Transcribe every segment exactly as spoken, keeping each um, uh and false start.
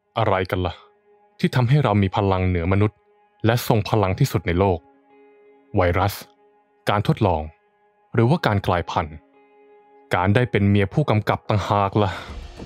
อะไรกันล่ะที่ทำให้เรามีพลังเหนือมนุษย์และทรงพลังที่สุดในโลกไวรัสการทดลองหรือว่าการกลายพันธุ์การได้เป็นเมียผู้กำกับต่างหากล่ะ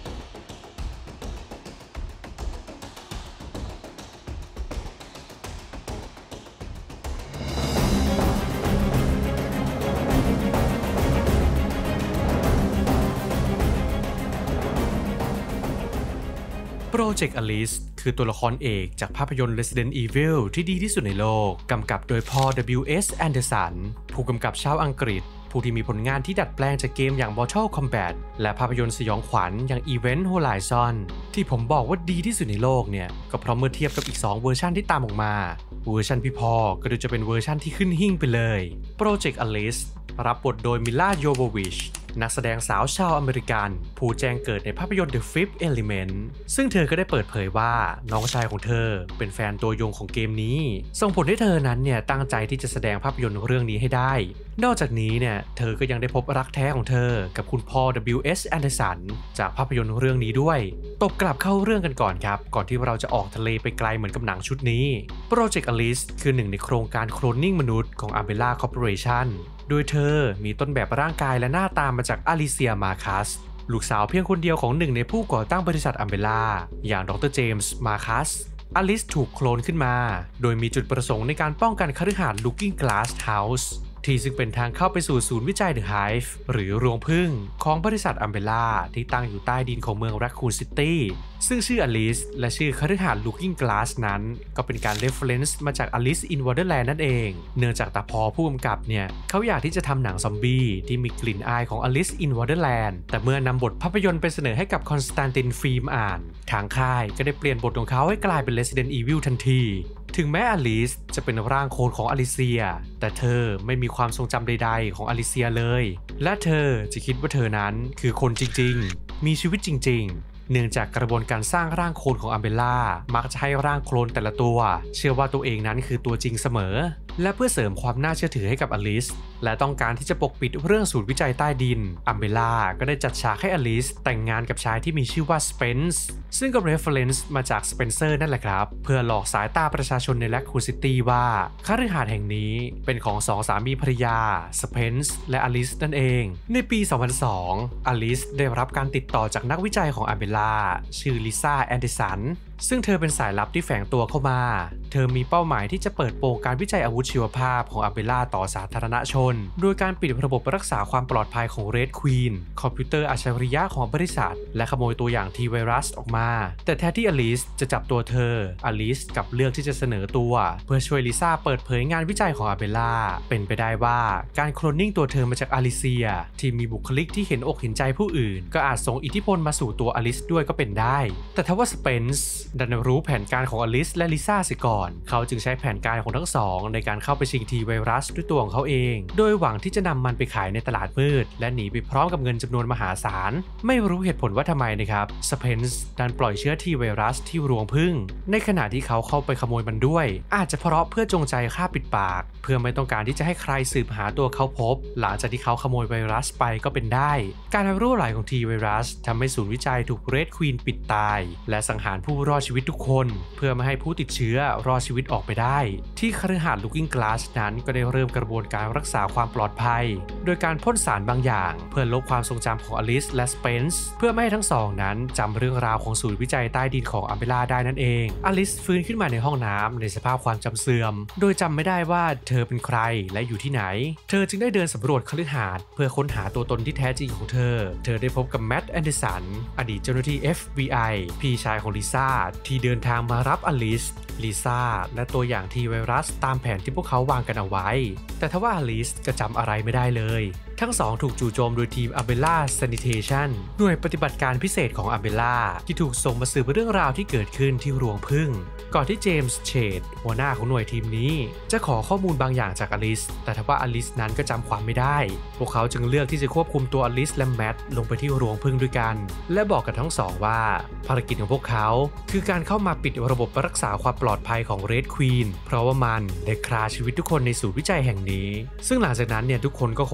Project Alice คือตัวละครเอกจากภาพยนตร์ Resident Evil ที่ดีที่สุดในโลกกำกับโดย Paul ดับเบิลยู เอส Anderson ผู้กำกับชาวอังกฤษผู้ที่มีผลงานที่ดัดแปลงจากเกมอย่าง Mortal Kombat และภาพยนตร์สยองขวัญอย่าง Event Horizon ที่ผมบอกว่าดีที่สุดในโลกเนี่ยก็เพราะเมื่อเทียบกับอีกสองเวอร์ชันที่ตามออกมาเวอร์ชันพี่พอก็ดูจะเป็นเวอร์ชันที่ขึ้นหิ่งไปเลย Project Alice รับบทโดยมิลลา โยโววิชนักแสดงสาวชาวอเมริกันผู้แจ้งเกิดในภาพยนตร์ The Fifth Element ซึ่งเธอก็ได้เปิดเผยว่าน้องชายของเธอเป็นแฟนตัวยงของเกมนี้ส่งผลให้เธอนั้นเนี่ยตั้งใจที่จะแสดงภาพยนตร์เรื่องนี้ให้ได้นอกจากนี้เนี่ยเธอก็ยังได้พบรักแท้ของเธอกับคุณพ่อ ดับเบิลยู เอส Anderson จากภาพยนตร์เรื่องนี้ด้วยตบกลับเข้าเรื่องกันก่อนครับก่อนที่เราจะออกทะเลไปไกลเหมือนกับหนังชุดนี้ Project Alice คือหนึ่งในโครงการโคลนนิ่งมนุษย์ของ Umbrella Corporationโดยเธอมีต้นแบบร่างกายและหน้าตามาจากอลิเซีย มาคัสลูกสาวเพียงคนเดียวของหนึ่งในผู้ก่อตั้งบริษัทอัมเบล่าอย่างดรเจมส์ มาคัสอลิสถูกโคลนขึ้นมาโดยมีจุดประสงค์ในการป้องกันคฤหาสน์ Looking Glass House ที่ซึ่งเป็นทางเข้าไปสู่ศูนย์วิจัย The Hive หรือรวงผึ้งของบริษัทอัมเบล่าที่ตั้งอยู่ใต้ดินของเมืองแรคคูนซิตี้ซึ่งชื่ออลิสและชื่อคฤหาสน์ Looking Glass นั้นก็เป็นการ reference มาจาก Alice in Wonderland นั่นเองเนื่องจากตาพอผู้กำกับเนี่ยเขาอยากที่จะทำหนังซอมบี้ที่มีกลิ่นอายของ Alice in Wonderland แต่เมื่อนำบทภาพยนตร์ไปเสนอให้กับคอนสแตนติน ฟิล์มอ่านทางค่ายก็ได้เปลี่ยนบทของเขาให้กลายเป็น Resident Evil ทันทีถึงแม้อลิสจะเป็นร่างโคลนของอลิเซียแต่เธอไม่มีความทรงจำใดๆของอลิเซียเลยและเธอจะคิดว่าเธอนั้นคือคนจริงๆมีชีวิตจริงๆเนื่องจากกระบวนการสร้างร่างโคลนของอัมเบล่ามักจะให้ร่างโคลนแต่ละตัวเชื่อว่าตัวเองนั้นคือตัวจริงเสมอและเพื่อเสริมความน่าเชื่อถือให้กับอลิสและต้องการที่จะปกปิดเรื่องศูนย์วิจัยใต้ดินอัมเบล่าก็ได้จัดฉากให้อลิสแต่งงานกับชายที่มีชื่อว่าสเปนซ์ซึ่งก็ reference มาจากสเปนเซอร์นั่นแหละครับเพื่อหลอกสายตาประชาชนในแรคคูนซิตี้ว่าคฤหาสน์แห่งนี้เป็นของสองสามีภรรยาสเปนซ์และอลิสนั่นเองในปีสองพันสองอลิสได้รับการติดต่อจากนักวิจัยของอัมเบล่าชื่อลิซ่า แอนเดอร์สันซึ่งเธอเป็นสายลับที่แฝงตัวเข้ามาเธอมีเป้าหมายที่จะเปิดโปงการวิจัยอาวุธชีวภาพของอัมเบล่าต่อสาธารณชนโดยการปิดระบบรักษาความปลอดภัยของ Red Queen คอมพิวเตอร์อัจฉริยะของบริษัทและขโมยตัวอย่าง T ไวรัสออกมาแต่แทนที่อลิสจะจับตัวเธออลิสกลับเลือกที่จะเสนอตัวเพื่อช่วยลิซ่าเปิดเผยงานวิจัยของอัมเบล่าเป็นไปได้ว่าการโคลนนิ่งตัวเธอมาจากอลิเซียที่มีบุคลิกที่เห็นอกเห็นใจผู้อื่นก็อาจส่งอิทธิพลมาสู่ตัวอลิสด้วยก็เป็นได้แต่ทว่าสเปนซ์ดันรู้แผนการของอลิสและลิซ่าเสียก่อนเขาจึงใช้แผนการของทั้งสองในการเข้าไปชิงทีไวรัสด้วยตัวของเขาเองโดยหวังที่จะนำมันไปขายในตลาดมืดและหนีไปพร้อมกับเงินจำนวนมหาศาลไม่รู้เหตุผลว่าทำไมนะครับสเปนซ์ดันปล่อยเชื้อทีไวรัสที่รวงผึ้งในขณะที่เขาเข้าไปขโมยมันด้วยอาจจะเพราะเพื่อจงใจฆ่าปิดปากเพื่อไม่ต้องการที่จะให้ใครสืบหาตัวเขาพบหลังจากที่เขาขโมยไวรัสไปก็เป็นได้การรั่วไหลของทีไวรัสทำให้ศูนย์วิจัยถูกเรดควีนปิดตายและสังหารผู้รอดชีวิตทุกคนเพื่อไม่ให้ผู้ติดเชื้อรอดชีวิตออกไปได้ที่คฤหาสน์ Looking Glass นั้นก็ได้เริ่มกระบวนการรักษาความปลอดภัยโดยการพ่นสารบางอย่างเพื่อลบความทรงจำของอลิสและสเปนซ์เพื่อไม่ให้ทั้งสองนั้นจำเรื่องราวของศูนย์วิจัยใต้ดินของอัมเบล่าได้นั่นเองอลิสฟื้นขึ้นมาในห้องน้ำในสภาพความจำเสื่อมโดยจำไม่ได้ว่าเธอเป็นใครและอยู่ที่ไหนเธอจึงได้เดินสำรวจคฤหาสน์เพื่อค้นหาตัวตนที่แท้จริงของเธอเธอได้พบกับแมตต์ แอนเดอร์สันอดีตเจ้าหน้าที่ เอฟ บี ไอ พี่ชายของลิซ่าที่เดินทางมารับอลิสลิซ่าและตัวอย่างทีไวรัสตามแผนที่พวกเขาวางกันเอาไว้แต่ทว่าอลิสก็จำอะไรไม่ได้เลยทั้งสองถูกจู่โจมโดยทีม Umbrella Sanitation หน่วยปฏิบัติการพิเศษของ Umbrella ที่ถูกส่งมาสืบเรื่องราวที่เกิดขึ้นที่รวงผึ้งก่อนที่เจมส์ เชดหัวหน้าของหน่วยทีมนี้จะขอข้อมูลบางอย่างจากอลิสแต่ทว่าอลิสนั้นก็จำความไม่ได้พวกเขาจึงเลือกที่จะควบคุมตัวอลิสและแมทลงไปที่รวงผึ้งด้วยกันและบอกกับทั้งสองว่าภารกิจของพวกเขาคือการเข้ามาปิดระบบรักษาความปลอดภัยของ Red Queen เพราะว่ามันได้ฆ่าชีวิตทุกคนในศูนย์วิจัยแห่งนี้ซึ่งหลังจากนั้นเนี่ยทุกคนก็คงน่าจะ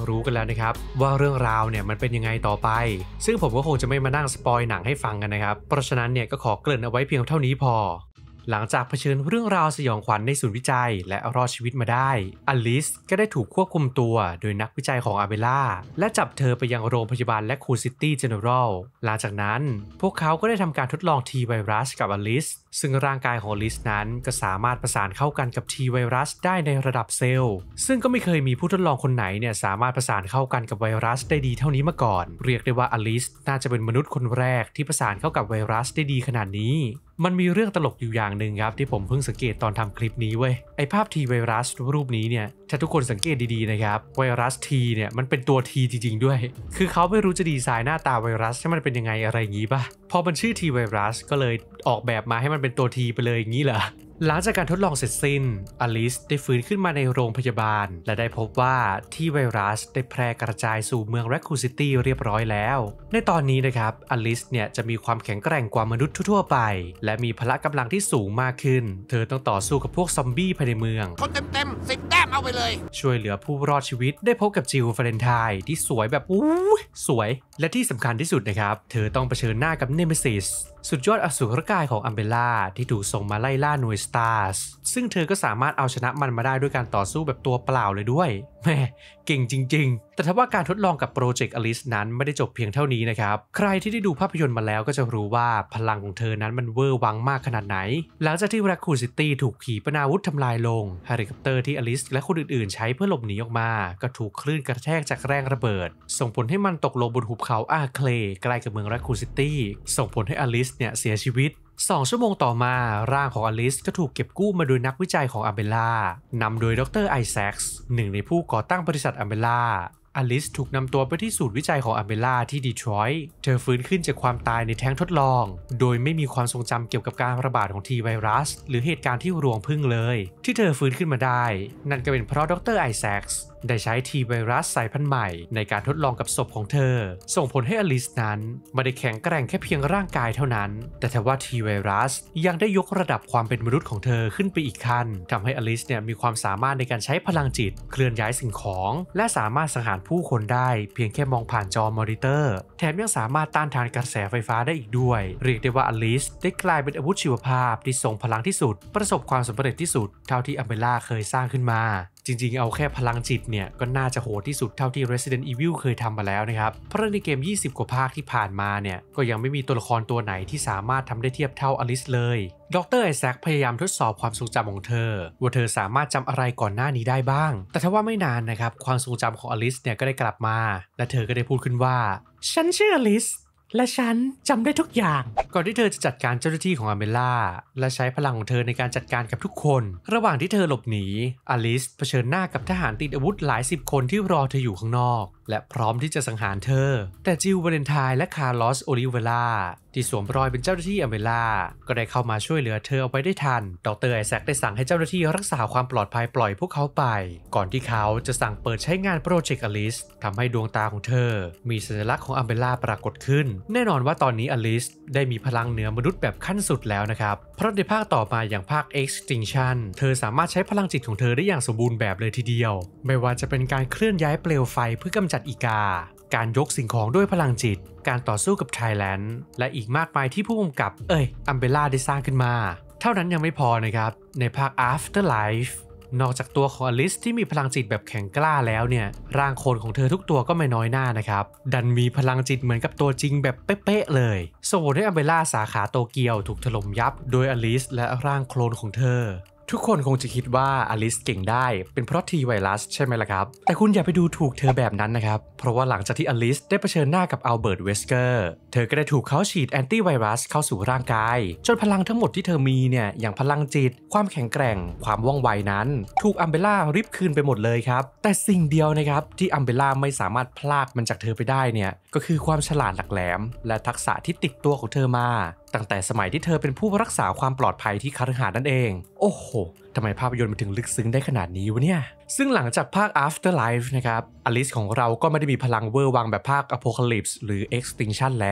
รู้กันแล้วนะครับว่าเรื่องราวเนี่ยมันเป็นยังไงต่อไปซึ่งผมก็คงจะไม่มานั่งสปอยหนังให้ฟังกันนะครับเพราะฉะนั้นเนี่ยก็ขอเกริ่นเอาไว้เพียงเท่านี้พอหลังจากเผชิญเรื่องราวสยองขวัญในศูนย์วิจัยและรอดชีวิตมาได้อลิสก็ได้ถูกควบคุมตัวโดยนักวิจัยของอาเบล่าและจับเธอไปยังโรงพยาบาลและคูซิตี้เจเนอรัลหลังจากนั้นพวกเขาก็ได้ทำการทดลองทีไวรัสกับอลิสซึ่งร่างกายของอลิสนั้นก็สามารถประสานเข้ากันกับทีไวรัสได้ในระดับเซลล์ซึ่งก็ไม่เคยมีผู้ทดลองคนไหนเนี่ยสามารถประสานเข้ากันกับไวรัสได้ดีเท่านี้มาก่อนเรียกได้ว่าอลิสน่าจะเป็นมนุษย์คนแรกที่ประสานเข้ากับไวรัสได้ดีขนาดนี้มันมีเรื่องตลกอยู่อย่างหนึ่งครับที่ผมเพิ่งสังเกตตอนทำคลิปนี้เว้ยไอภาพทีไวรัสรูปนี้เนี่ยถ้าทุกคนสังเกตดีๆนะครับไวรัสทีเนี่ยมันเป็นตัวทีจริงๆด้วยคือเขาไม่รู้จะดีไซน์หน้าตาไวรัสให้มันเป็นยังไงอะไรอย่างงี้ป่ะพอมันชื่อทีไวรัสก็เลยออกแบบมาให้มันเป็นตัวทีไปเลยอย่างนี้เหรอหลังจากการทดลองเสร็จสิ้นอลิสได้ฟื้นขึ้นมาในโรงพยาบาลและได้พบว่าที่ไวรัสได้แพร่กระจายสู่เมืองแรคคูนซิตี้เรียบร้อยแล้วในตอนนี้นะครับอลิสเนี่ยจะมีความแข็งแกร่งกว่ามนุษย์ทั่วๆไปและมีพละกำลังที่สูงมากขึ้นเธอต้องต่อสู้กับพวกซอมบี้ภายในเมืองคนเต็มๆสิบแต้มเอาไปเลยช่วยเหลือผู้รอดชีวิตได้พบกับจิลฟาเรนไทน์ที่สวยแบบอู้สวยและที่สำคัญที่สุดนะครับเธอต้องเผชิญหน้ากับเนเมซิสสุดยอดอสูรกายของอัมเบล่าที่ถูกส่งมาไล่ล่าหน่วยสตาร์สซึ่งเธอก็สามารถเอาชนะมันมาได้ด้วยการต่อสู้แบบตัวเปล่าเลยด้วยแม่เก่งจริงๆแต่ถ้าว่าการทดลองกับโปรเจกต์อลิสนั้นไม่ได้จบเพียงเท่านี้นะครับใครที่ได้ดูภาพยนตร์มาแล้วก็จะรู้ว่าพลังของเธอนั้นมันเวอร์วังมากขนาดไหนหลังจากที่แรคคูนซิตี้ถูกขีปนาวุธทำลายลงเฮลิคอปเตอร์ที่อลิสและคนอื่นๆใช้เพื่อหลบหนีออกมาก็ถูกคลื่นกระแทกจากแรงระเบิดส่งผลให้มันตกลงบนหุบเขาอาเคลใกล้กับเมืองแรคคูนซิตี้ส่งผลให้อลิสเนี่ยเสียชีวิตสองชั่วโมงต่อมาร่างของอลิสก็ถูกเก็บกู้มาโดยนักวิจัยของอัมเบล่านำโดยดรไอแซคส์หนึ่งในผู้ก่อตั้งบริษัทอัมเบล่าอลิสถูกนำตัวไปที่ศูนย์วิจัยของอัมเบล่าที่ดีทรอยต์เธอฟื้นขึ้นจากความตายในแท้งทดลองโดยไม่มีความทรงจำเกี่ยวกับการระบาดของทีไวรัสหรือเหตุการณ์ที่รวงพึ่งเลยที่เธอฟื้นขึ้นมาได้นั่นก็เป็นเพราะดรไอแซคส์ได้ใช้ทีไวรัสสายพันธุ์ใหม่ในการทดลองกับศพของเธอส่งผลให้อลิสนั้นไม่ได้แข็งแกร่งแค่เพียงร่างกายเท่านั้นแต่ทว่าทีไวรัสยังได้ยกระดับความเป็นมนุษย์ของเธอขึ้นไปอีกขั้นทำให้อลิสเนี่ยมีความสามารถในการใช้พลังจิตเคลื่อนย้ายสิ่งของและสามารถสังหารผู้คนได้เพียงแค่มองผ่านจอมอนิเตอร์แถมยังสามารถต้านทานกระแสไฟฟ้าได้อีกด้วยเรียกได้ว่าอลิสได้กลายเป็นอาวุธชีวภาพที่ทรงพลังที่สุดประสบความสำเร็จที่สุดเท่าที่อัมเบล่าเคยสร้างขึ้นมาจริงๆเอาแค่พลังจิตเนี่ยก็น่าจะโหดที่สุดเท่าที่ Resident Evil เคยทำมาแล้วนะครับเพราะในเกมยี่สิบกว่าภาคที่ผ่านมาเนี่ยก็ยังไม่มีตัวละครตัวไหนที่สามารถทำได้เทียบเท่าอลิสเลยดรไอแซคพยายามทดสอบความทรงจำของเธอว่าเธอสามารถจำอะไรก่อนหน้านี้ได้บ้างแต่ถ้าว่าไม่นานนะครับความทรงจำของอลิสเนี่ยก็ได้กลับมาและเธอก็ได้พูดขึ้นว่าฉันชื่ออลิสและฉันจำได้ทุกอย่างก่อนที่เธอจะจัดการเจ้าหน้าที่ของอัมเบล่าและใช้พลังของเธอในการจัดการกับทุกคนระหว่างที่เธอหลบหนีอลิสเผชิญหน้ากับทหารติดอาวุธหลายสิบคนที่รอเธออยู่ข้างนอกและพร้อมที่จะสังหารเธอแต่จิลวาเลนไทน์และคาร์ลอสโอลิเวล่าที่สวมรอยเป็นเจ้าหน้าที่อัมเบล่าก็ได้เข้ามาช่วยเหลือเธอเอาไว้ได้ทันดรไอแซคได้สั่งให้เจ้าหน้าที่รักษาความปลอดภัยปล่อยพวกเขาไปก่อนที่เขาจะสั่งเปิดใช้งานโปรเจกต์อลิสทำให้ดวงตาของเธอมีสัญลักษณ์ของอัมเบล่าปรากฏขึ้นแน่นอนว่าตอนนี้อลิสได้มีพลังเหนือมนุษย์แบบขั้นสุดแล้วนะครับเพราะในภาคต่อมาอย่างภาค Extinction เธอสามารถใช้พลังจิตของเธอได้อย่างสมบูรณ์แบบเลยทีเดียวไม่ว่าจะเป็นการเคลื่อนย้ายเปลวไฟเพื่อกำจัดอีกาการยกสิ่งของด้วยพลังจิตการต่อสู้กับไทแลนด์และอีกมากมายที่ผู้กำกับเอ้ยอัมเบล่าได้สร้างขึ้นมาเท่านั้นยังไม่พอนะครับในภาค Afterlife นอกจากตัวของอลิสที่มีพลังจิตแบบแข็งกล้าแล้วเนี่ยร่างโคลนของเธอทุกตัวก็ไม่น้อยหน้านะครับดันมีพลังจิตเหมือนกับตัวจริงแบบเป๊ะๆเลยส่งผลให้อัมเบล่าสาขาโตเกียวถูกถล่มยับโดยอลิสและร่างโคลนของเธอทุกคนคงจะคิดว่าอลิสเก่งได้เป็นเพราะทีไวรัสใช่ไหมล่ะครับแต่คุณอย่าไปดูถูกเธอแบบนั้นนะครับเพราะว่าหลังจากที่อลิสได้เผชิญหน้ากับอัลเบิร์ตเวสเกอร์เธอก็ได้ถูกเขาฉีดแอนตี้ไวรัสเข้าสู่ร่างกายจนพลังทั้งหมดที่เธอมีเนี่ยอย่างพลังจิตความแข็งแกร่งความว่องไวนั้นถูกอัมเบล่าริบคืนไปหมดเลยครับแต่สิ่งเดียวนะครับที่อัมเบล่าไม่สามารถพลากมันจากเธอไปได้เนี่ยก็คือความฉลาดหลักแหลมและทักษะที่ติดตัวของเธอมาตั้งแต่สมัยที่เธอเป็นผู้รักษาความปลอดภัยที่คฤหาสน์นั่นเองโอ้โหทำไมภาพยนตร์มันถึงลึกซึ้งได้ขนาดนี้วะเนี่ยซึ่งหลังจากภาค Afterlife นะครับอลิสของเราก็ไม่ได้มีพลังเวอร์วังแบบภาค Apocalypse หรือ Extinction แล้ว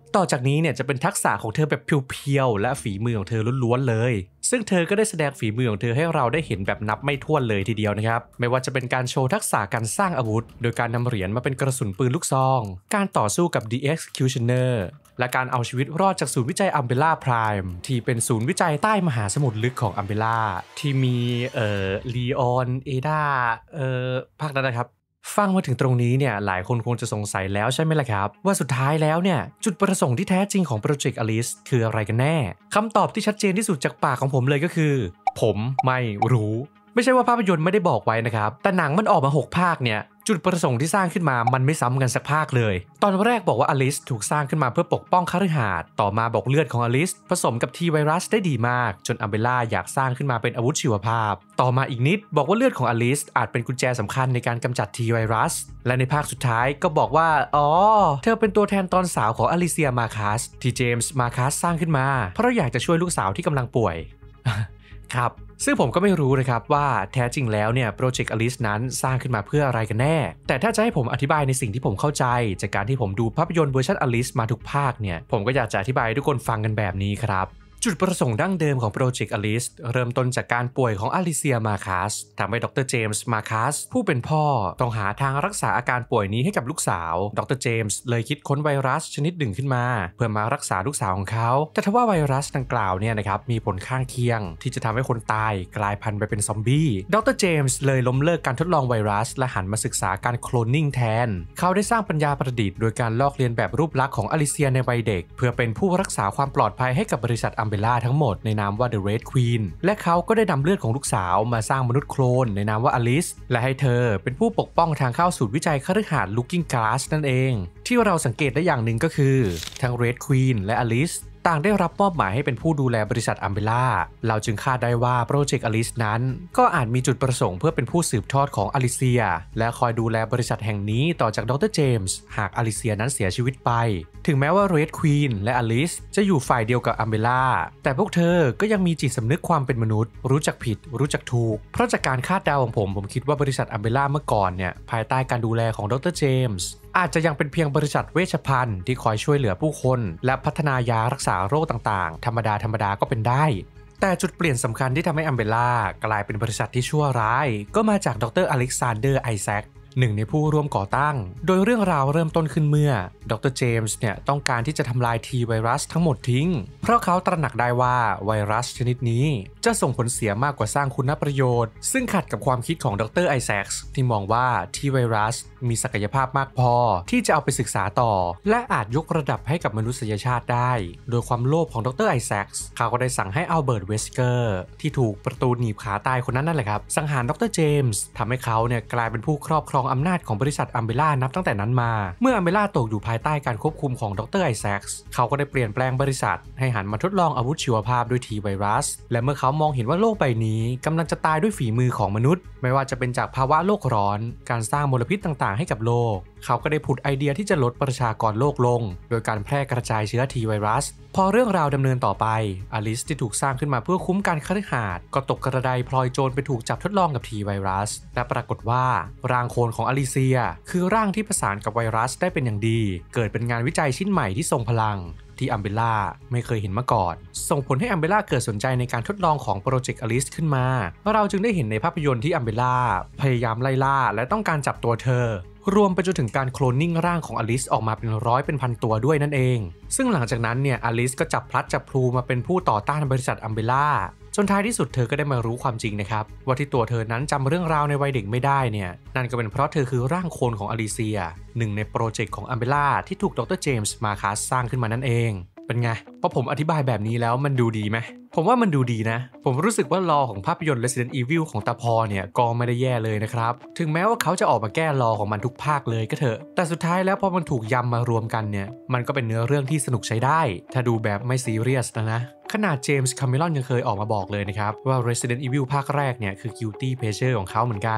ต่อจากนี้เนี่ยจะเป็นทักษะของเธอแบบเพียวๆและฝีมือของเธอล้วนๆเลยซึ่งเธอก็ได้แสดงฝีมือของเธอให้เราได้เห็นแบบนับไม่ถ้วนเลยทีเดียวนะครับไม่ว่าจะเป็นการโชว์ทักษะการสร้างอาวุธโดยการนำเหรียญมาเป็นกระสุนปืนลูกซองการต่อสู้กับ The Executioner และการเอาชีวิตรอดจากศูนย์วิจัย Umbrella Prime ที่เป็นศูนย์วิจัยใต้มหาสมุทรลึกของ Umbrella ที่มีเอ่อลีออนเอดาเอ่อภาคนั้นนะครับฟังมาถึงตรงนี้เนี่ยหลายคนคงจะสงสัยแล้วใช่ไหมล่ะครับว่าสุดท้ายแล้วเนี่ยจุดประสงค์ที่แท้จริงของ Project Alice คืออะไรกันแน่คำตอบที่ชัดเจนที่สุดจากปากของผมเลยก็คือผมไม่รู้ไม่ใช่ว่าภาพยนตร์ไม่ได้บอกไว้นะครับแต่หนังมันออกมาหกภาคเนี่ยจุดประสงค์ที่สร้างขึ้นมามันไม่ซ้ำกันสักภาคเลยตอนแรกบอกว่าอลิซถูกสร้างขึ้นมาเพื่อปกป้องคฤหาสน์ต่อมาบอกเลือดของอลิซผสมกับทีไวรัสได้ดีมากจนอัมเบล่าอยากสร้างขึ้นมาเป็นอาวุธชีวภาพต่อมาอีกนิดบอกว่าเลือดของอลิซอาจเป็นกุญแจสำคัญในการกำจัดทีไวรัสและในภาคสุดท้ายก็บอกว่าอ๋อเธอเป็นตัวแทนตอนสาวของอลิเซียมาคัสที่เจมส์มาคัสสร้างขึ้นมาเพราะอยากจะช่วยลูกสาวที่กำลังป่วย ครับซึ่งผมก็ไม่รู้นะครับว่าแท้จริงแล้วเนี่ยโปรเจกต์ Alice นั้นสร้างขึ้นมาเพื่ออะไรกันแน่แต่ถ้าจะให้ผมอธิบายในสิ่งที่ผมเข้าใจจากการที่ผมดูภาพยนตร์เวอร์ชัน Alice มาทุกภาคเนี่ยผมก็อยากจะอธิบายให้ทุกคนฟังกันแบบนี้ครับจุดประสงค์ดั้งเดิมของโปรเจกต์ Alice เริ่มต้นจากการป่วยของอลิเซียมาคัสทำให้ดรเจมส์มาคัสผู้เป็นพ่อต้องหาทางรักษาอาการป่วยนี้ให้กับลูกสาวดรเจมส์เลยคิดค้นไวรัสชนิดหนึ่งขึ้นมาเพื่อมารักษาลูกสาวของเขาแต่ทว่าไวรัสดังกล่าวเนี่ยนะครับมีผลข้างเคียงที่จะทำให้คนตายกลายพันธุ์ไปเป็นซอมบี้ดรเจมส์เลยล้มเลิกการทดลองไวรัสและหันมาศึกษาการโคลนนิ่งแทนเขาได้สร้างปัญญาประดิษฐ์โดยการลอกเลียนแบบรูปลักษณ์ของอลิเซียในวัยเด็กเพื่อเป็นผู้รักษาความปลอดภัยให้กับบริษัทอัมเบล่าทั้งหมดในนามว่า The Red Queen และเขาก็ได้นำเลือดของลูกสาวมาสร้างมนุษย์โคลนในนามว่าอลิซและให้เธอเป็นผู้ปกป้องทางเข้าศูนย์วิจัยคฤหาสน์ Looking Glass นั่นเองที่เราสังเกตได้อย่างหนึ่งก็คือทั้ง Red Queen และอลิซต่างได้รับมอบหมายให้เป็นผู้ดูแลบริษัทอัมเบล่าเราจึงคาดได้ว่าโปรเจกต์อลิซนั้นก็อาจมีจุดประสงค์เพื่อเป็นผู้สืบทอดของอลิเซียและคอยดูแลบริษัทแห่งนี้ต่อจากดรเจมส์หากอลิเซียนั้นเสียชีวิตไปถึงแม้ว่า Red Queen และอลิซจะอยู่ฝ่ายเดียวกับอัมเบล่าแต่พวกเธอก็ยังมีจิตสำนึกความเป็นมนุษย์รู้จักผิดรู้จักถูกเพราะจากการคาดเดาของผมผมคิดว่าบริษัทอัมเบล่าเมื่อก่อนเนี่ยภายใต้การดูแลของดรเจมส์อาจจะยังเป็นเพียงบริษัทเวชภัณฑ์ที่คอยช่วยเหลือผู้คนและพัฒนายารักษาโรคต่างๆธรรมดาธรรมดาก็เป็นได้แต่จุดเปลี่ยนสำคัญที่ทำให้อัมเบล่ากลายเป็นบริษัทที่ชั่วร้ายก็มาจากดรอเล็กซานเดอร์ไอแซคหนึ่งในผู้ร่วมก่อตั้งโดยเรื่องราวเริ่มต้นขึ้นเมื่อดรเจมส์เนี่ยต้องการที่จะทำลายทีไวรัสทั้งหมดทิ้งเพราะเขาตระหนักได้ว่าไวรัสชนิดนี้จะส่งผลเสียมากกว่าสร้างคุณประโยชน์ซึ่งขัดกับความคิดของดรไอแซคที่มองว่าทีไวรัสมีศักยภาพมากพอที่จะเอาไปศึกษาต่อและอาจยกระดับให้กับมนุษยชาติได้โดยความโลภของดรไอแซคเขาก็ได้สั่งให้อัลเบิร์ตเวสเกอร์ที่ถูกประตูหนีบขาตายคนนั้นนั่นแหละครับสังหารดรเจมส์ทำให้เขาเนี่ยกลายเป็นผู้ครอบครองอำนาจของบริษัทอัมเบล่านับตั้งแต่นั้นมาเมื่ออัมเบล่าตกอยู่ภายใต้การควบคุมของดรไอแซคเขาก็ได้เปลี่ยนแปลงบริษัทให้หันมาทดลองอาวุธชีวภาพด้วยทีไวรัสและเมื่อเขามองเห็นว่าโลกใบนี้กำลังจะตายด้วยฝีมือของมนุษย์ไม่ว่าจะเป็นจากภาวะโลกร้อนการสร้างมลพิษต่างๆให้กับโลกเขาก็ได้ผุดไอเดียที่จะลดประชากรโลกลงโดยการแพร่กระจายเชื้อทีไวรัสพอเรื่องราวดำเนินต่อไปอลิซที่ถูกสร้างขึ้นมาเพื่อคุ้มกันคฤหาสน์ก็ตกกระไดพลอยโจรไปถูกจับทดลองกับทีไวรัสและปรากฏว่าร่างโคลนของอลิเซียคือร่างที่ประสานกับไวรัสได้เป็นอย่างดีเกิดเป็นงานวิจัยชิ้นใหม่ที่ทรงพลังที่อัมเบล่าไม่เคยเห็นมาก่อนส่งผลให้อัมเบล่าเกิดสนใจในการทดลองของโปรเจกต์อลิซขึ้นมาเราจึงได้เห็นในภาพยนตร์ที่อัมเบล่าพยายามไล่ล่าและต้องการจับตัวเธอรวมไปจนถึงการโคลนนิ่งร่างของอลิซออกมาเป็นร้อยเป็นพันตัวด้วยนั่นเองซึ่งหลังจากนั้นเนี่ยอลิซก็จับพลัดจับพลูมาเป็นผู้ต่อต้านบริษัทอัมเบล่าจนท้ายที่สุดเธอก็ได้มารู้ความจริงนะครับว่าที่ตัวเธอนั้นจำเรื่องราวในวัยเด็กไม่ได้เนี่ยนั่นก็เป็นเพราะเธอคือร่างโคลนของอลิเซียหนึ่งในโปรเจกต์ของอัมเบล่าที่ถูกดรเจมส์มาคัสสร้างขึ้นมานั่นเองเป็นไงพอผมอธิบายแบบนี้แล้วมันดูดีไหมผมว่ามันดูดีนะผมรู้สึกว่าลอของภาพยนตร์ Resident Evil ของตาพอเนี่ยก็ไม่ได้แย่เลยนะครับถึงแม้ว่าเขาจะออกมาแก้ลอของมันทุกภาคเลยก็เถอะแต่สุดท้ายแล้วพอมันถูกยำมารวมกันเนี่ยมันก็เป็นเนื้อเรื่องที่สนุกใช้ได้ถ้าดูแบบไม่ซีเรียสนะนะขนาดเจมส์คาเมรอนยังเคยออกมาบอกเลยนะครับว่า Resident Evil ภาคแรกเนี่ยคือ guilty pleasure ของเขาเหมือนกัน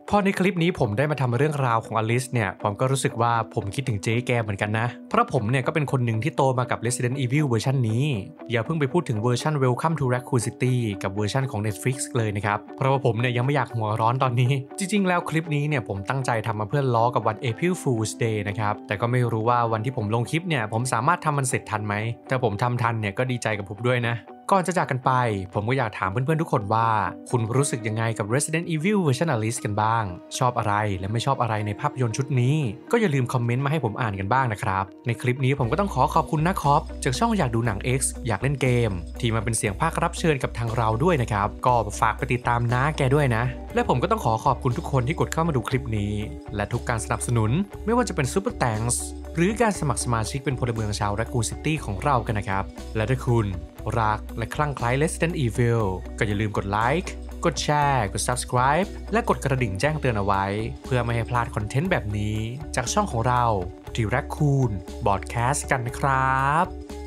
พอในคลิปนี้ผมได้มาทำเรื่องราวของอลิซเนี่ยผมก็รู้สึกว่าผมคิดถึงเจ๊แกเหมือนกันนะเพราะผมเนี่ยก็เป็นคนหนึ่งที่โตมากับ Resident Evil เวอร์ชันนี้อย่าเพิ่งไปพูดถึงเวอร์ชัน Welcome to Raccoon City กับเวอร์ชันของ Netflix เลยนะครับเพราะว่าผมเนี่ยยังไม่อยากหัวร้อนตอนนี้จริงๆแล้วคลิปนี้เนี่ยผมตั้งใจทำมาเพื่อล้อกับวัน April Fool's Day นะครับแต่ก็ไม่รู้ว่าวันที่ผมลงคลิปเนี่ยผมสามารถทำมันเสร็จทันไหมถ้าผมทำทันเนี่ยก็ดีใจกับผมด้วยนะก่อนจะจากกันไปผมก็อยากถามเพื่อนๆทุกคนว่าคุณรู้สึกยังไงกับ Resident Evil เวอร์ชัน Alice กันบ้างชอบอะไรและไม่ชอบอะไรในภาพยนตร์ชุดนี้ก็อย่าลืมคอมเมนต์มาให้ผมอ่านกันบ้างนะครับในคลิปนี้ผมก็ต้องขอขอบคุณนะคอปจากช่องอยากดูหนัง X อยากเล่นเกมที่มาเป็นเสียงภาครับเชิญกับทางเราด้วยนะครับก็ฝากไปติดตามน้าแกด้วยนะและผมก็ต้องขอขอบคุณทุกคนที่กดเข้ามาดูคลิปนี้และทุกการสนับสนุนไม่ว่าจะเป็น Super Thanks หรือการสมัครสมาชิกเป็นพลเมืองชาว Raccoon City ของเรากันนะครับและถ้าคุณรักและคลั่งไคล้ Resident Evil ก็อย่าลืมกดไลค์กดแชร์กด Subscribe และกดกระดิ่งแจ้งเตือนเอาไว้เพื่อไม่ให้พลาดคอนเทนต์แบบนี้จากช่องของเราที่ Raccoon Broadcast กันนะครับ